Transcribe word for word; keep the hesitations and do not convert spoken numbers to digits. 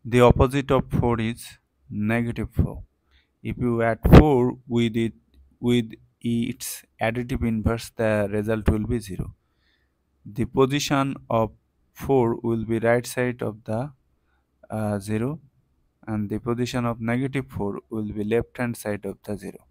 The opposite of four is negative four. If you add four with it with its additive inverse, the result will be zero. The position of four will be right side of the uh, zero, and the position of negative four will be left hand side of the zero.